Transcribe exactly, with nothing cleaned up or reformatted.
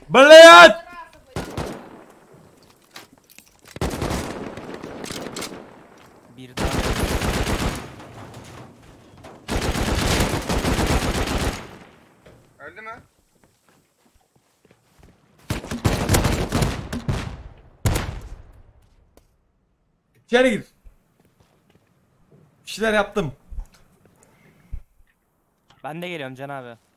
Блядь! Bir daha. Öldü mü? İçeri gir. Bir şeyler yaptım. Ben de geliyorum Can abi.